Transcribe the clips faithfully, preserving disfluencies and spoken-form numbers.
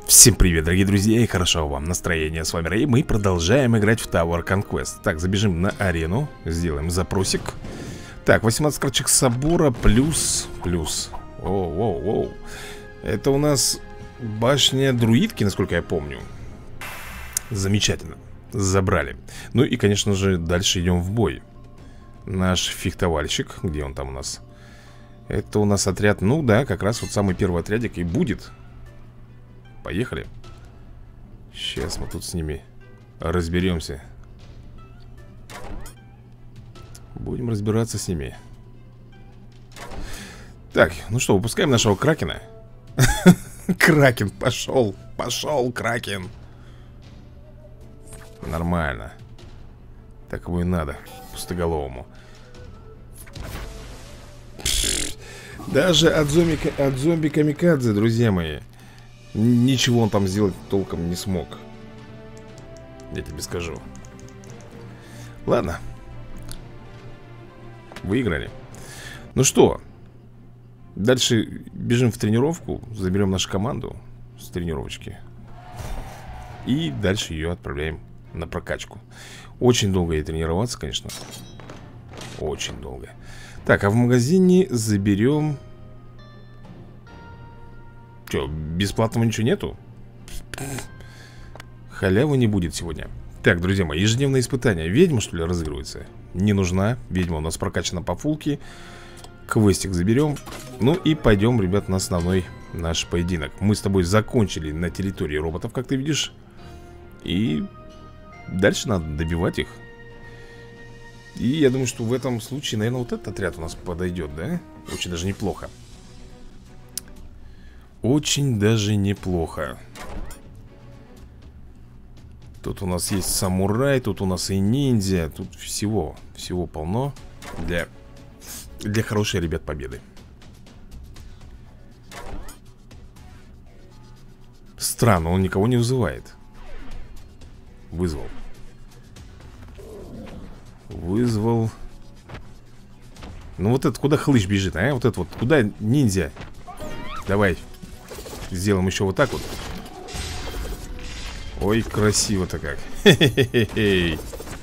Всем привет, дорогие друзья, и хорошо вам настроение. С вами Рэй, мы продолжаем играть в Tower Conquest. Так, забежим на арену, сделаем запросик. Так, восемнадцать карточек собора плюс, плюс Оу, оу, оу. Это у нас башня друидки, насколько я помню. Замечательно, забрали. Ну и, конечно же, дальше идем в бой. Наш фехтовальщик, где он там у нас? Это у нас отряд, ну да, как раз вот самый первый отрядик и будет. Поехали. Сейчас мы тут с ними разберемся. Будем разбираться с ними. Так, ну что, выпускаем нашего Кракена. Кракен, пошел, пошел, Кракен. Нормально. Так его и надо, пустоголовому. Даже от зомби, от зомби-камикадзе, друзья мои, ничего он там сделать толком не смог. Я тебе скажу. Ладно. Выиграли. Ну что, дальше бежим в тренировку. Заберем нашу команду с тренировочки. И дальше ее отправляем на прокачку. Очень долго ей тренироваться, конечно. Очень долго. Так, а в магазине заберем... Че, бесплатного ничего нету? Халявы не будет сегодня. Так, друзья мои, ежедневное испытание. Ведьма, что ли, разыгрывается? Не нужна. Ведьма у нас прокачана по фулке. Квестик заберем. Ну и пойдем, ребят, на основной наш поединок. Мы с тобой закончили на территории роботов, как ты видишь. И дальше надо добивать их. И я думаю, что в этом случае, наверное, вот этот отряд у нас подойдет, да? Очень даже неплохо. Очень даже неплохо. Тут у нас есть самурай, тут у нас и ниндзя. Тут всего, всего полно для, для хорошей, ребят, победы. Странно, он никого не вызывает. Вызвал. Вызвал. Ну вот это куда хлыщ бежит, а? Вот это вот, куда ниндзя? Давай. Сделаем еще вот так вот. Ой, красиво-то как. Хе-хе-хе-хе.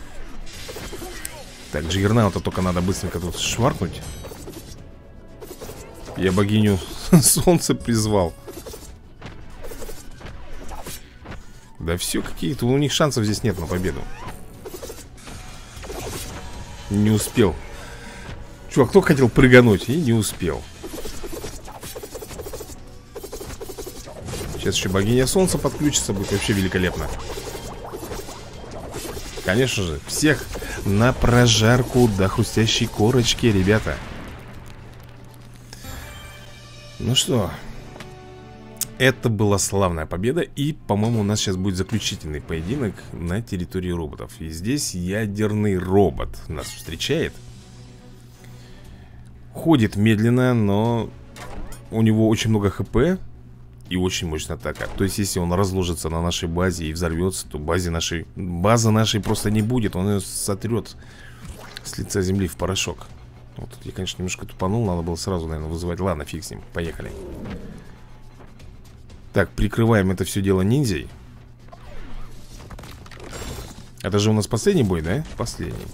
Так, Джиггернаута только надо быстренько тут шваркнуть. Я богиню солнца призвал. Да все какие-то, у них шансов здесь нет на победу. Не успел. Чувак, кто хотел прыгануть и не успел. Сейчас еще богиня солнца подключится, будет вообще великолепно. Конечно же, всех на прожарку до хрустящей корочки, ребята. Ну что, это была славная победа. И, по-моему, у нас сейчас будет заключительный поединок на территории роботов. И здесь ядерный робот нас встречает. Ходит медленно, но у него очень много хп. И очень мощная атака. То есть, если он разложится на нашей базе и взорвется, то базе нашей, база нашей просто не будет. Он ее сотрет с лица земли в порошок. Вот тут я, конечно, немножко тупанул. Надо было сразу, наверное, вызывать. Ладно, фиг с ним, поехали. Так, прикрываем это все дело ниндзей. Это же у нас последний бой, да? Последний.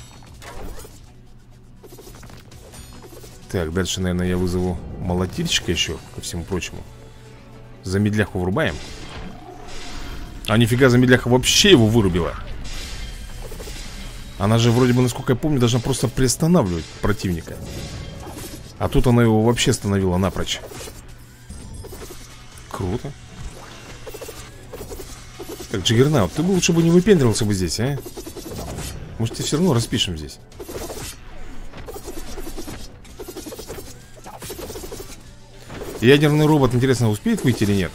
Так, дальше, наверное, я вызову молотильщика еще, ко всему прочему. Замедляху врубаем. А нифига, замедляха вообще его вырубила. Она же вроде бы, насколько я помню, должна просто приостанавливать противника. А тут она его вообще остановила напрочь. Круто. Так, Джиггернаут, ты бы лучше бы не выпендривался бы здесь, а? Может, тебя все равно распишем здесь. Ядерный робот, интересно, успеет выйти или нет?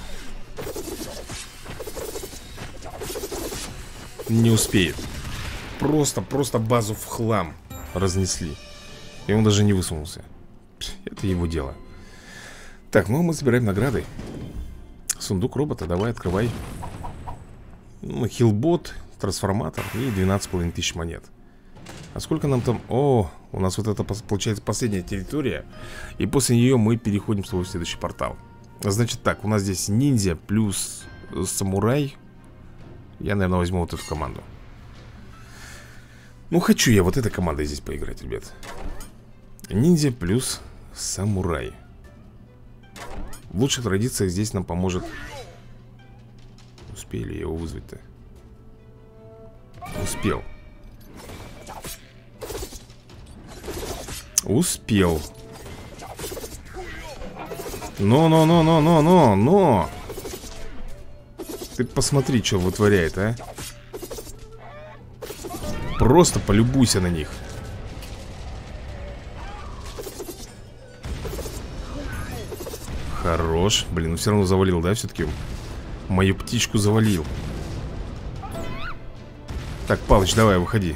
Не успеет. Просто, просто базу в хлам разнесли. И он даже не высунулся. Это его дело. Так, ну мы собираем награды. Сундук робота, давай, открывай. Ну, хилбот, трансформатор и двенадцать с половиной тысяч монет. А сколько нам там... О, у нас вот это получается последняя территория. И после нее мы переходим в свой следующий портал. Значит так, у нас здесь ниндзя плюс самурай. Я, наверное, возьму вот эту команду. Ну, хочу я вот этой командой здесь поиграть, ребят. Ниндзя плюс самурай. В лучших традициях здесь нам поможет. Успели его вызвать-то? Успел. Успел. Но-но-но-но-но-но-но. Ты посмотри, что вытворяет, а. Просто полюбуйся на них. Хорош. Блин, ну все равно завалил, да, все-таки? Мою птичку завалил. Так, Палыч, давай, выходи.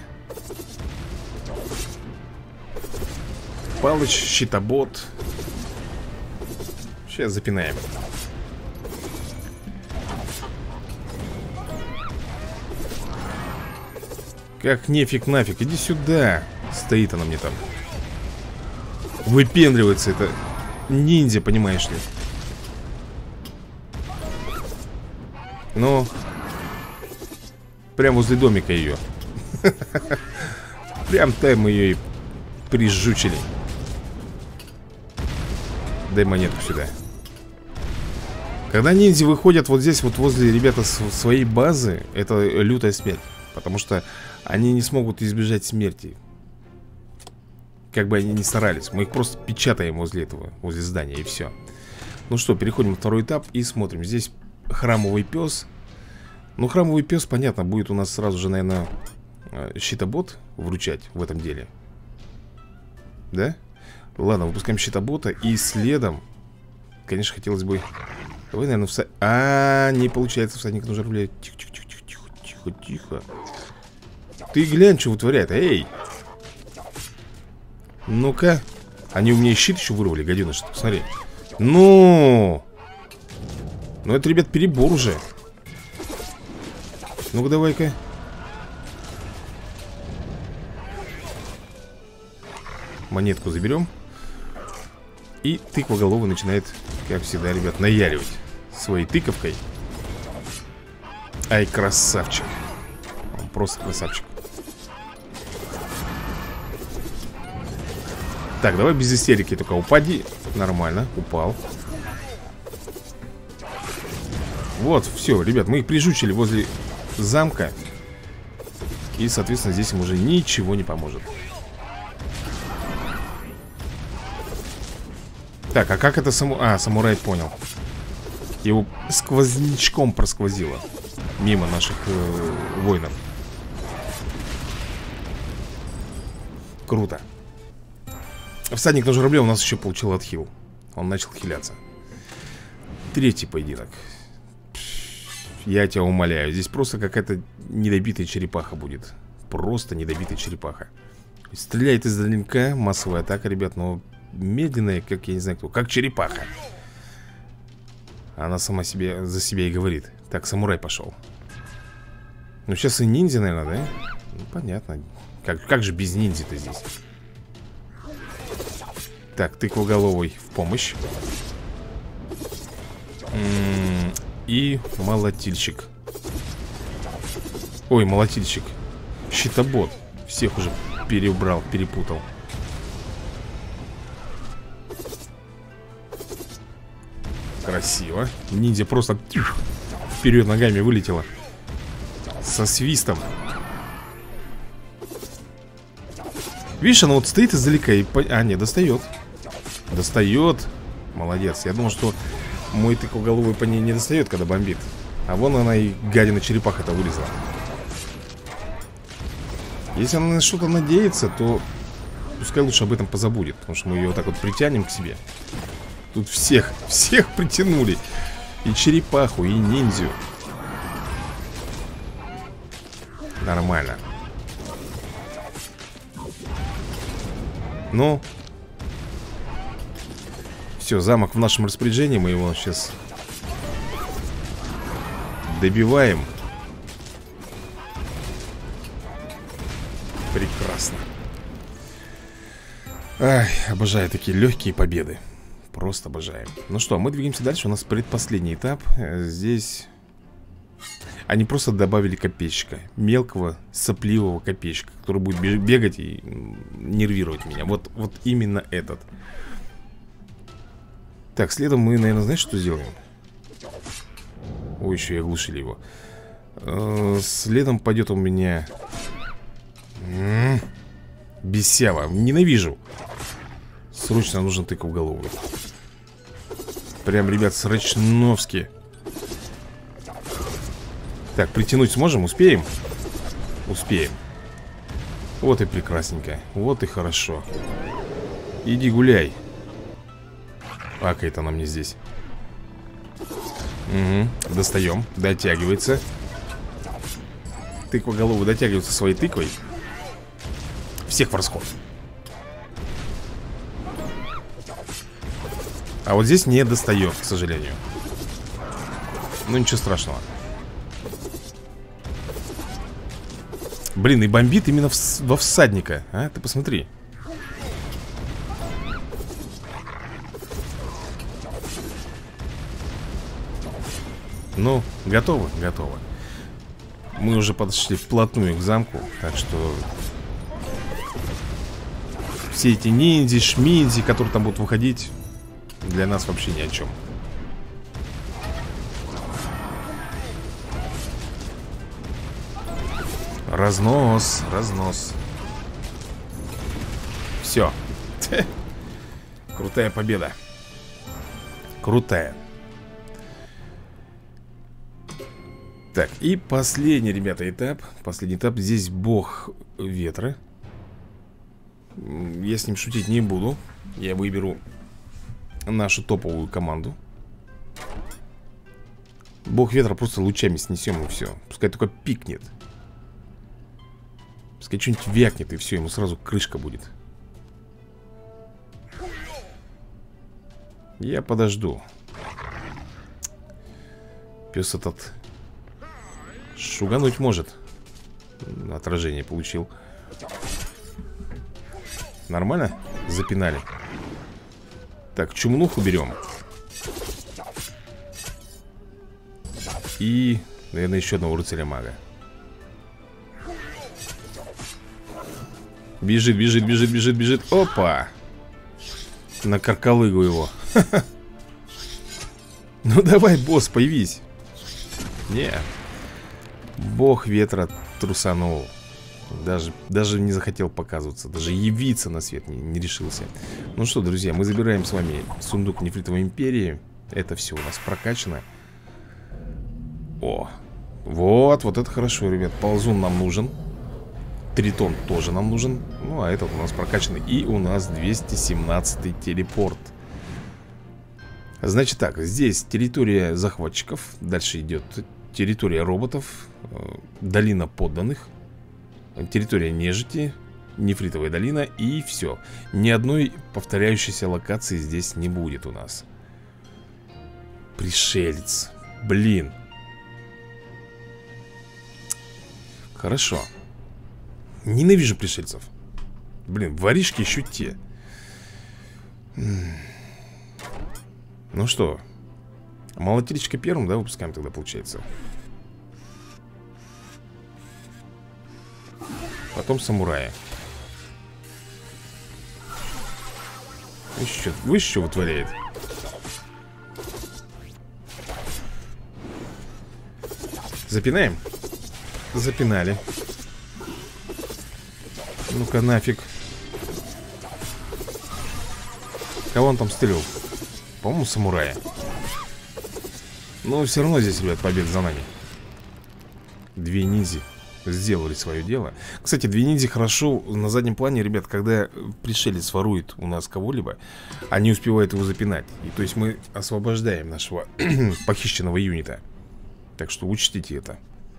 Палыч, щитобот. Сейчас запинаем. Как нефиг нафиг, иди сюда. Стоит она мне там. Выпендривается это ниндзя, понимаешь ли. Ну, прям возле домика ее. Прям там мы ее и прижучили. Дай монетку сюда. Когда ниндзя выходят вот здесь вот возле, ребята, своей базы, это лютая смерть. Потому что они не смогут избежать смерти. Как бы они ни старались. Мы их просто печатаем возле этого, возле здания, и все. Ну что, переходим на второй этап и смотрим. Здесь храмовый пес. Ну, храмовый пес, понятно, будет у нас сразу же, наверное, щитобот вручать в этом деле. Да? Ладно, выпускаем щитобота. И следом, конечно, хотелось бы... Давай, наверное, всадник... А, не получается, всадник нужно рулять. Тихо, тихо, тихо, тихо, тихо, тихо. Ты глянь, что вытворяет, эй! Ну-ка. Они у меня щит еще вырвали, гаденыш, посмотри. Ну! Ну это, ребят, перебор уже. Ну-ка, давай-ка. Монетку заберем. И тыквоголовый начинает, как всегда, ребят, наяривать своей тыковкой. Ай, красавчик. Он просто красавчик. Так, давай без истерики только упади. Нормально, упал. Вот, все, ребят, мы их прижучили возле замка. И, соответственно, здесь им уже ничего не поможет. Так, а как это саму... А, самурай понял. Его сквознячком просквозило мимо наших э, воинов. Круто. Всадник на журавле у нас еще получил отхил. Он начал хиляться. Третий поединок. Я тебя умоляю, здесь просто какая-то недобитая черепаха будет. Просто недобитая черепаха. Стреляет издалека, массовая атака, ребят, но медленная, как я не знаю кто. Как черепаха. Она сама себе за себя и говорит. Так, самурай пошел. Ну сейчас и ниндзя, наверное, да? Ну понятно. Как, как же без ниндзя-то здесь? Так, тыквоголовый в помощь. М-м-м, и молотильщик. Ой, молотильщик. Щитобот. Всех уже перебрал, перепутал. Красиво. Ниндзя просто вперед ногами вылетела. Со свистом. Видишь, она вот стоит издалека и... А, не, достает. Достает. Молодец. Я думал, что мой тыквоголовый по ней не достает, когда бомбит. А вон она и гадина черепаха-то вылезла. Если она на что-то надеется, то пускай лучше об этом позабудет. Потому что мы ее вот так вот притянем к себе. Тут всех, всех притянули. И черепаху, и ниндзю. Нормально. Ну. Все, замок в нашем распоряжении. Мы его сейчас добиваем. Прекрасно. Ай, обожаю такие легкие победы. Просто обожаем. Ну что, мы двигаемся дальше. У нас предпоследний этап. Здесь они просто добавили копейщика. Мелкого, сопливого копейщика, который будет бегать и нервировать меня. Вот, вот именно этот. Так, следом мы, наверное, знаешь, что сделаем? Ой, еще и оглушили его. э, Следом пойдет у меня М-м-м. Бесява, ненавижу. Срочно нужен тык в голову. Прям, ребят, срочновски. Так, притянуть сможем? Успеем? Успеем. Вот и прекрасненько. Вот и хорошо. Иди гуляй. Акает она мне здесь. Угу, достаем, дотягивается. Тыквоголовый дотягивается своей тыквой. Всех в расход. А вот здесь не достает, к сожалению. Ну ничего страшного. Блин, и бомбит именно в, во всадника. А, ты посмотри. Ну, готово? Готово. Мы уже подошли вплотную к замку. Так что все эти ниндзи, шминдзи, которые там будут выходить, для нас вообще ни о чем. Разнос, разнос. Все. Крутая победа. Крутая. Так, и последний, ребята, этап. Последний этап. Здесь бог ветра. Я с ним шутить не буду. Я выберу нашу топовую команду. Бог ветра просто лучами снесем и все. Пускай только пикнет. Пускай что-нибудь вякнет и все, ему сразу крышка будет. Я подожду. Пес этот шугануть может. Отражение получил. Нормально? Запинали. Так, чумнуху берем. И, наверное, еще одного рыцаря-мага. Бежит, бежит, бежит, бежит, бежит. Опа! На каркалыгу его. Ну давай, босс, появись. Не. Бог ветра трусанул. Даже, даже не захотел показываться. Даже явиться на свет не, не решился. Ну что, друзья, мы забираем с вами сундук Нефритовой империи. Это все у нас прокачано. О, вот, вот это хорошо, ребят. Ползун нам нужен. Тритон тоже нам нужен. Ну, а этот у нас прокачанный. И у нас двести семнадцатый телепорт. Значит так, здесь территория захватчиков. Дальше идет территория роботов, долина подданных, территория нежити, нефритовая долина. И все. Ни одной повторяющейся локации здесь не будет у нас. Пришелец. Блин. Хорошо. Ненавижу пришельцев. Блин, воришки еще те. Ну что, молотилечко первым, да, выпускаем тогда, получается. Потом самурая. Вы что, вы что вытворяет? Запинаем? Запинали. Ну-ка нафиг. Кого он там стрелял? По-моему, самурая. Но все равно здесь, ребят, победа за нами. Две ниндзи сделали свое дело. Кстати, две ниндзи хорошо на заднем плане, ребят. Когда пришелец ворует у нас кого-либо, они успевают его запинать. И то есть мы освобождаем нашего похищенного юнита. Так что учтите это.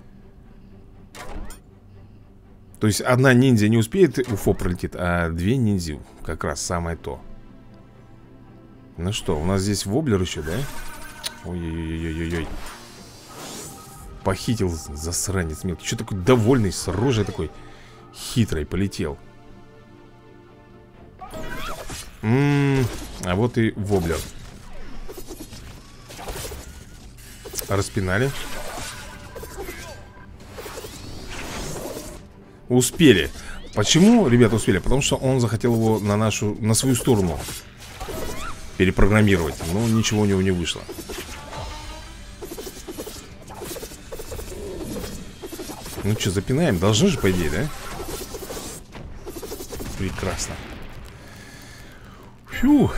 То есть одна ниндзя не успеет, уфо пролетит, а две ниндзя как раз самое то. Ну что, у нас здесь воблер еще, да? Ой-ой-ой-ой-ой. Похитил засранец мелкий. Что такой довольный, с рожей такой хитрой полетел. М-м-м, А вот и воблер. Распинали. Успели. Почему, ребята, успели? Потому что он захотел его на нашу, на свою сторону перепрограммировать. Но ничего у него не вышло. Ну что, запинаем? Должны же, по идее, да? Прекрасно. Фух.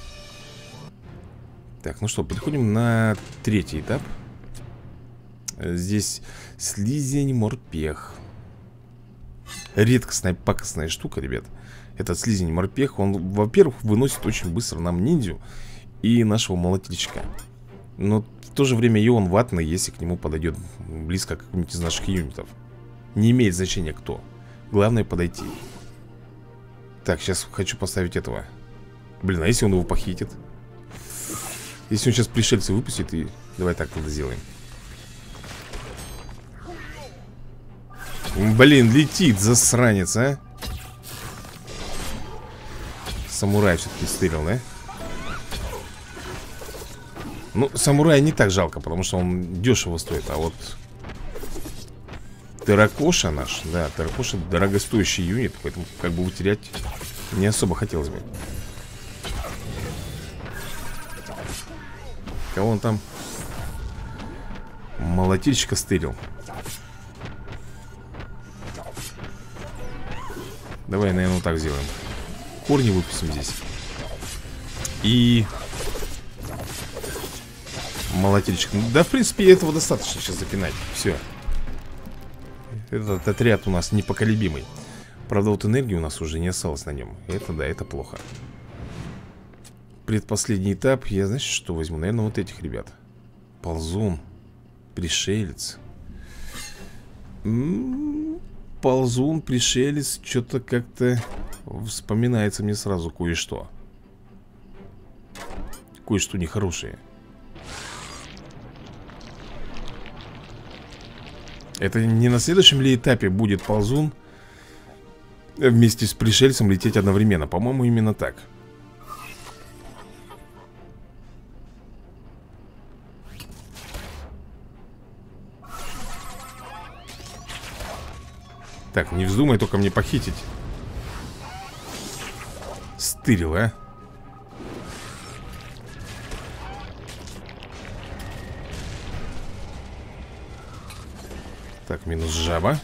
Так, ну что, переходим на третий этап. Здесь слизень, морпех. Редкостная пакостная штука, ребят. Этот слизень, морпех, он, во-первых, выносит очень быстро нам ниндзю и нашего молотильщика. Но в то же время и он ватный, если к нему подойдет близко какой-нибудь из наших юнитов. Не имеет значения кто. Главное подойти. Так, сейчас хочу поставить этого. Блин, а если он его похитит? Если он сейчас пришельца выпустит, и давай так тогда сделаем. Блин, летит, засранец, а. Самурай все-таки стырил, да? Ну, самурая не так жалко, потому что он дешево стоит. А вот Терракоша наш, да, Терракоша дорогостоящий юнит, поэтому как бы утерять не особо хотелось бы. Кого он там? Молотильщика стырил. Давай, наверное, вот так сделаем. Корни выпустим здесь. И молотильщик. Да, в принципе, этого достаточно сейчас запинать. Все. Этот отряд у нас непоколебимый. Правда, вот энергии у нас уже не осталось на нем. Это да, это плохо. Предпоследний этап. Я, знаешь, что возьму? Наверное, вот этих ребят. Ползун. Пришелец. М-м-м, ползун, пришелец. Что-то как-то вспоминается мне сразу кое-что. Кое-что нехорошее. Это не на следующем ли этапе будет ползун вместе с пришельцем лететь одновременно? По-моему, именно так. Так, не вздумай только мне похитить. Стырил, а? Так, минус жаба.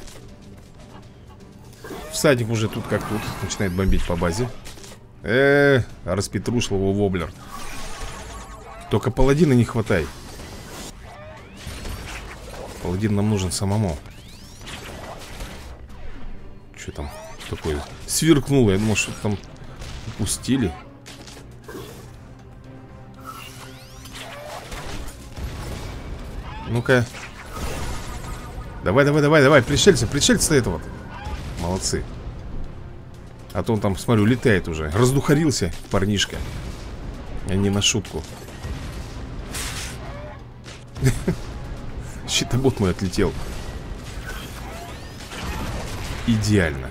Всадник уже тут как тут. Начинает бомбить по базе. Э, -э распетрушил его воблер. Только паладина не хватай. Паладин нам нужен самому. Что там такое? Сверкнуло. Я думал, что там упустили. Ну-ка. Давай, давай, давай, давай, пришельцы, пришельцы этого. Молодцы. А то он там, смотрю, летает уже. Раздухарился парнишка. А не на шутку. Щитобот мой отлетел. Идеально.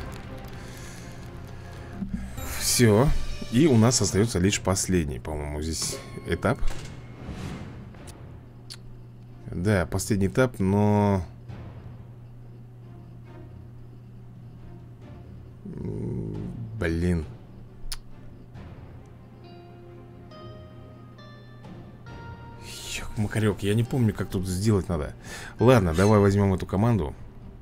Все. И у нас остается лишь последний, по-моему, здесь этап. Да, последний этап, но... Блин. Ёк-макарёк, я не помню, как тут сделать надо. Ладно, давай возьмем эту команду.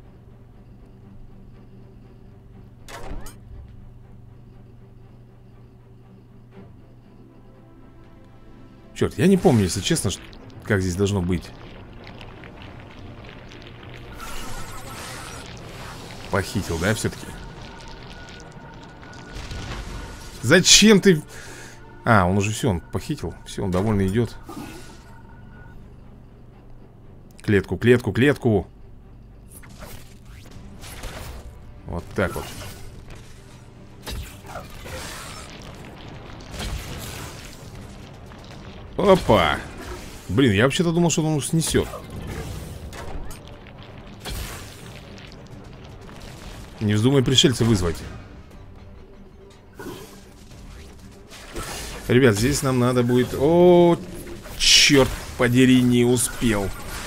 Черт, я не помню, если честно, как здесь должно быть. Похитил, да, все-таки? Зачем ты... А, он уже все, он похитил. Все, он довольно идет. Клетку, клетку, клетку. Вот так вот. Опа. Блин, я вообще-то думал, что он снесет. Не вздумай пришельца вызвать. Ребят, здесь нам надо будет... О, черт подери, не успел.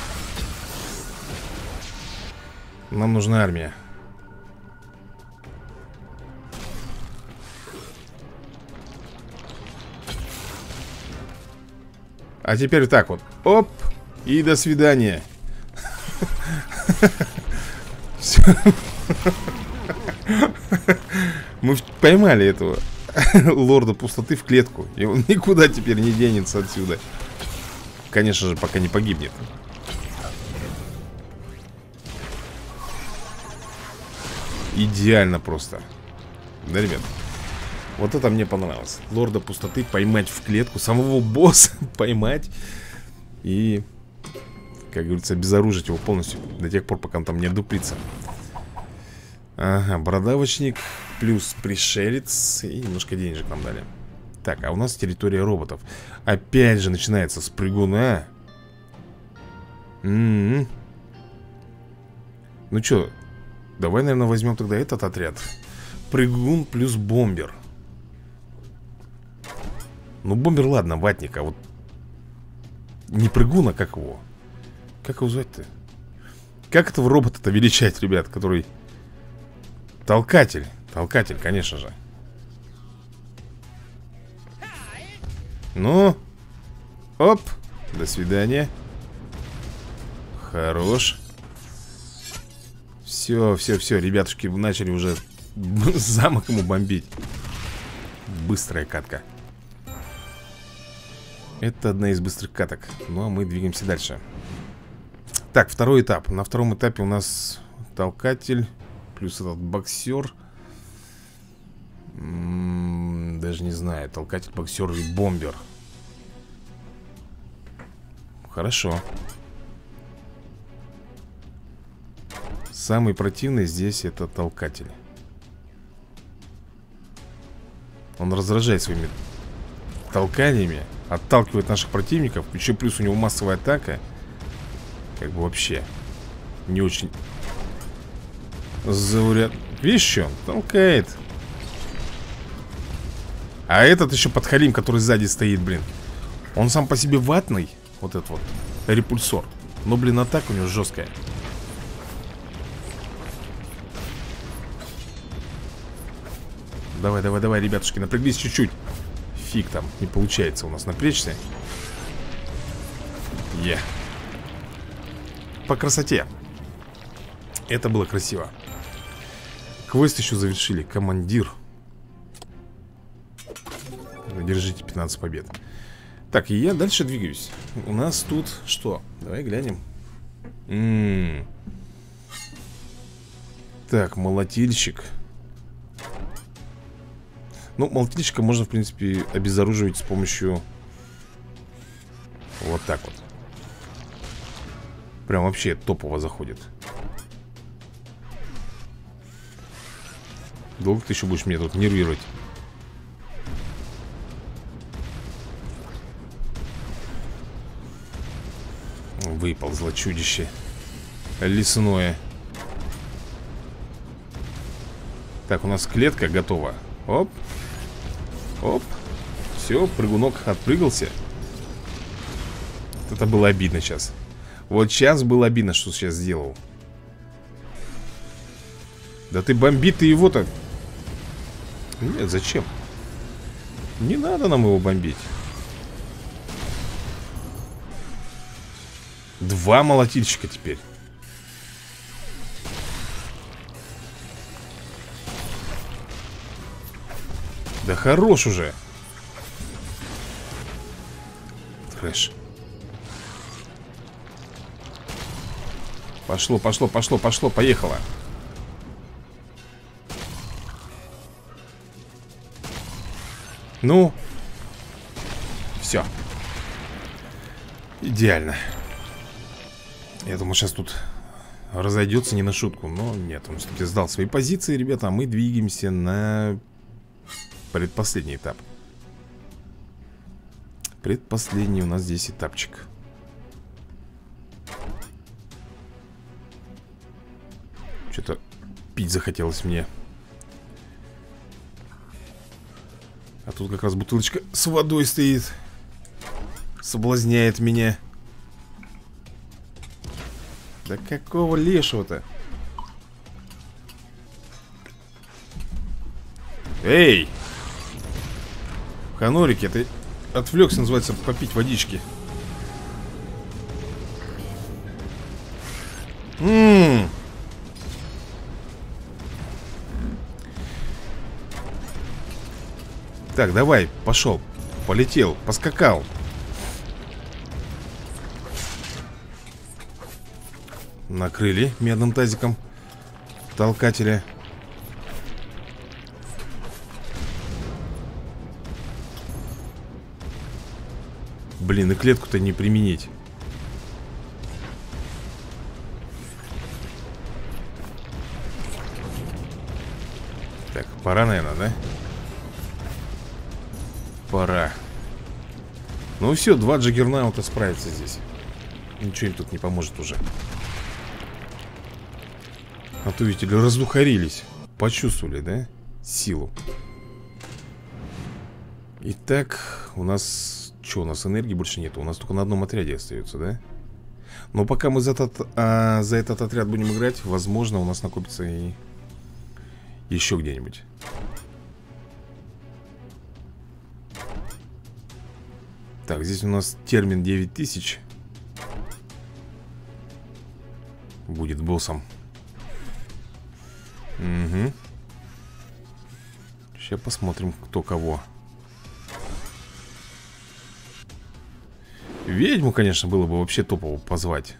Нам нужна армия. А теперь вот так вот. Оп, и до свидания. Все. Мы поймали этого лорда пустоты в клетку. И он никуда теперь не денется отсюда. Конечно же, пока не погибнет. Идеально просто. Да, ребят? Вот это мне понравилось. Лорда пустоты поймать в клетку. Самого босса поймать. И, как говорится, обезоружить его полностью. До тех пор, пока он там не отдуплится. Ага, бородавочник. Плюс пришелец. И немножко денежек нам дали. Так, а у нас территория роботов. Опять же начинается с прыгуна. М-м-м. Ну что, давай, наверное, возьмем тогда этот отряд. Прыгун плюс бомбер. Ну, бомбер, ладно, ватник. А вот не прыгун, а как его? Как его звать-то? Как этого робота-то величать, ребят, который... Толкатель. Толкатель, конечно же. Ну. Оп. До свидания. Хорош. Все, все, все, ребятушки начали уже замок ему бомбить. Быстрая катка. Это одна из быстрых каток. Ну, а мы двигаемся дальше. Так, второй этап. На втором этапе у нас толкатель. Плюс этот боксер. М-м, даже не знаю. Толкатель, боксер и бомбер. Хорошо. Самый противный здесь это толкатель. Он раздражает своими толканиями. Отталкивает наших противников. Еще плюс у него массовая атака. Как бы вообще не очень зауряд. Видишь, что он толкает. А этот еще подхалим, который сзади стоит, блин. Он сам по себе ватный. Вот этот вот репульсор. Но, блин, атака у него жесткая. Давай, давай, давай, ребятушки, напряглись чуть-чуть. Фиг там, не получается у нас напрячься. Е. По красоте. Это было красиво. Квест еще завершили. Командир. Держите пятнадцать побед. Так, и я дальше двигаюсь. У нас тут что? Давай глянем. М-м-м. Так, молотильщик. Ну, молотильщика можно, в принципе, обезоруживать с помощью... Вот так вот. Прям вообще топово заходит. Долго ты еще будешь меня тут нервировать? Выползло чудище лесное. Так, у нас клетка готова. Оп. Оп. Все, прыгунок отпрыгался. Это было обидно сейчас. Вот сейчас было обидно, что сейчас сделал. Да ты бомби ты его-то. Нет, зачем? Не надо нам его бомбить. Два молотильщика теперь. Да хорош уже. Трэш. Пошло, пошло, пошло, пошло, поехало. Ну. Все. Идеально. Я думаю, сейчас тут разойдется не на шутку. Но нет, он все-таки сдал свои позиции, ребята. А мы двигаемся на предпоследний этап. Предпоследний у нас здесь этапчик. Что-то пить захотелось мне. А тут тут как раз бутылочка с водой стоит. Соблазняет меня. Да какого лешего-то? Эй! Ханорики, ты отвлекся, называется, попить водички. Ммм. Так, давай, пошел. Полетел, поскакал. Накрыли медным тазиком толкателя. Блин, и клетку-то не применить. Так, пора, наверное, да? Пора. Ну все, два джаггернаута справятся здесь. Ничего им тут не поможет уже. А то, видите ли, раздухарились. Почувствовали, да? Силу. Итак, у нас... Что, у нас энергии больше нету? У нас только на одном отряде остается, да? Но пока мы за этот, а, за этот отряд будем играть, возможно, у нас накопится и еще где-нибудь. Так, здесь у нас термин девять тысяч. Будет боссом. Угу. Сейчас посмотрим, кто кого. Ведьму, конечно, было бы вообще топово позвать.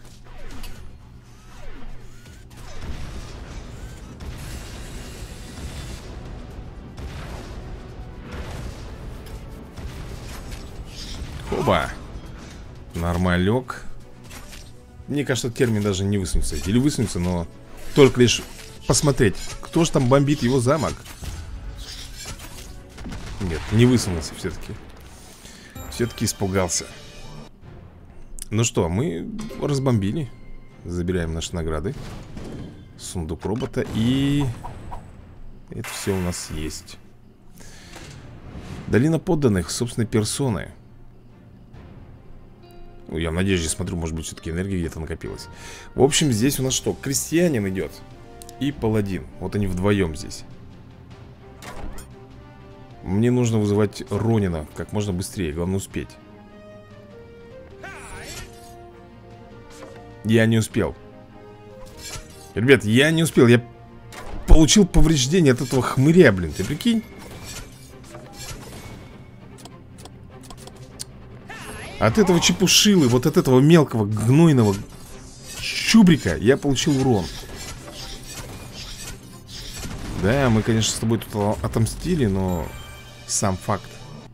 Оба. Нормалек. Мне кажется, термин даже не высунется. Или высунется, но только лишь посмотреть, кто же там бомбит его замок. Нет, не высунулся все-таки. Все-таки испугался. Ну что, мы разбомбили. Забираем наши награды. Сундук робота. И это все у нас есть. Долина подданных собственной персоны. Ну, я в надежде смотрю, может быть, все-таки энергия где-то накопилась. В общем, здесь у нас что? Крестьянин идет и паладин. Вот они вдвоем здесь. Мне нужно вызывать Ронина как можно быстрее. Главное успеть. Я не успел. Ребят, я не успел. Я получил повреждение от этого хмыря, блин. Ты прикинь? От этого чепушилы, вот от этого мелкого гнойного чубрика я получил урон. Да, мы, конечно, с тобой тут отомстили, но сам факт.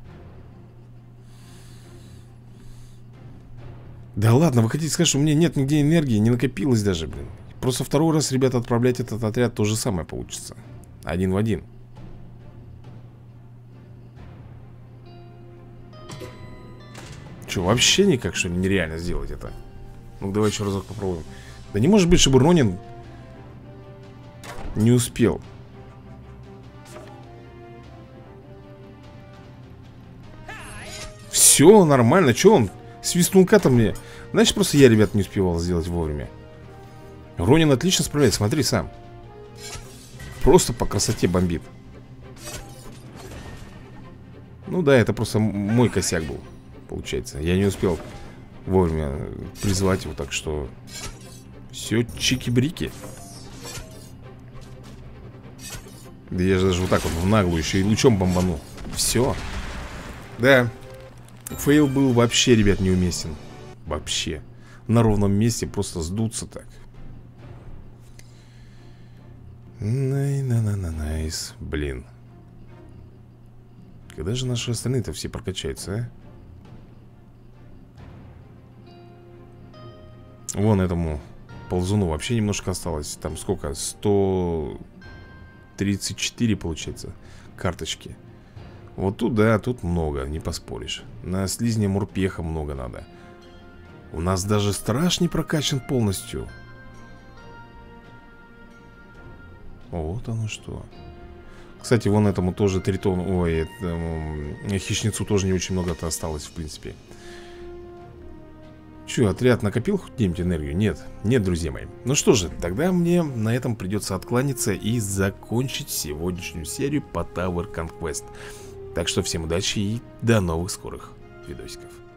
Да ладно, вы хотите сказать, что у меня нет нигде энергии, не накопилось даже, блин. Просто второй раз, ребята, отправлять этот отряд то же самое получится. Один в один. Че, вообще никак, что ли, нереально сделать это? Ну, давай еще разок попробуем. Да не может быть, чтобы Ронин не успел. Все нормально, че он? Свистунка-то мне. Значит, просто я, ребят, не успевал сделать вовремя. Ронин отлично справляется, смотри сам. Просто по красоте бомбит. Ну да, это просто мой косяк был, получается. Я не успел вовремя призвать его, так что все чики-брики. Да я же даже вот так вот в наглую еще и лучом бомбану. Все. Да. Фейл был вообще, ребят, неуместен. Вообще. На ровном месте просто сдуться так. Най-на-на-на-найс. Блин. Когда же наши остальные-то все прокачаются, а? Вон этому ползуну вообще немножко осталось. Там сколько? сто тридцать четыре, получается, карточки. Вот тут, да, тут много, не поспоришь. На слизня мурпеха много надо. У нас даже страж не прокачан полностью. Вот оно что. Кстати, вон этому тоже тритону, ой, этому хищницу тоже не очень много-то осталось, в принципе. Че, отряд накопил хоть где-нибудь энергию? Нет, нет, друзья мои. Ну что же, тогда мне на этом придется откланяться и закончить сегодняшнюю серию по Tower Conquest. Так что всем удачи и до новых скорых видосиков.